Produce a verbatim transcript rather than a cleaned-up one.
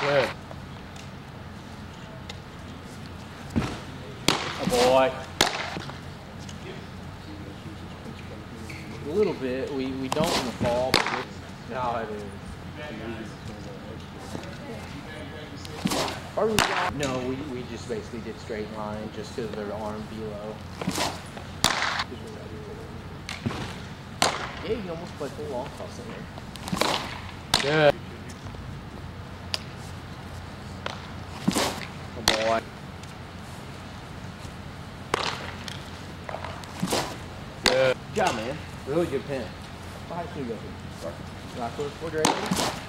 Good. Oh boy. A little bit. We we don't in the fall, but it's how it is. Are we down? No, we we just basically did straight line just because their arm below. Yeah, you almost played full long toss in there. Good. Oh boy. Good. Good job, man. Really good pin. How high should we go to? Right foot, four direction.